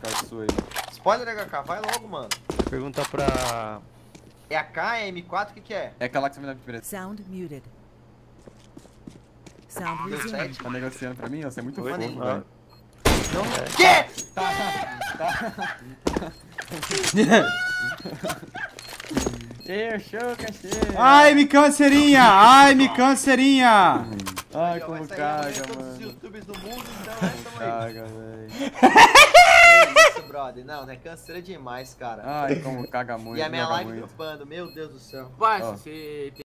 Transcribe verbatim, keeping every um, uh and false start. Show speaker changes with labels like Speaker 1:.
Speaker 1: card sua aí.
Speaker 2: Spoiler H K, vai logo, mano.
Speaker 3: Pergunta pra...
Speaker 2: É A K, é M quatro, o que que é?
Speaker 1: É aquela que você me dá de preço.
Speaker 4: Sound muted. Sound
Speaker 2: Deu
Speaker 4: resuming.
Speaker 2: sete?
Speaker 1: Tá negociando pra mim? Você é muito
Speaker 3: Oi,
Speaker 1: fofo,
Speaker 3: ah.
Speaker 1: velho.
Speaker 2: Quê?
Speaker 1: Ê, show, cachê!
Speaker 5: Ai, me cancerinha! Ai, me cancerinha!
Speaker 1: Ai,
Speaker 2: Aí, ó, vai
Speaker 1: como
Speaker 2: sair amanhã
Speaker 1: caga,
Speaker 2: todos os
Speaker 1: mano.
Speaker 2: youtubers do mundo, então é isso aí.
Speaker 1: Caga, velho.
Speaker 2: Que isso, brother? Não, né? Canseira demais, cara.
Speaker 1: Ai, como caga muito,
Speaker 2: E a minha
Speaker 1: joga
Speaker 2: live
Speaker 1: muito.
Speaker 2: dropando, meu Deus do céu.
Speaker 6: Vai,
Speaker 1: Ó.
Speaker 6: você